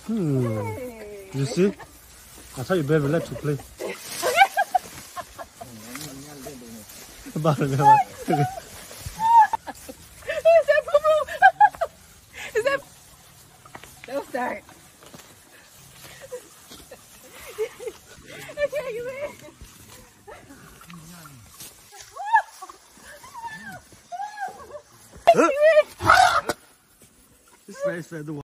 You see? I thought you better relax to play. About it, man. Is that don't start. I can't get in. It's very fair.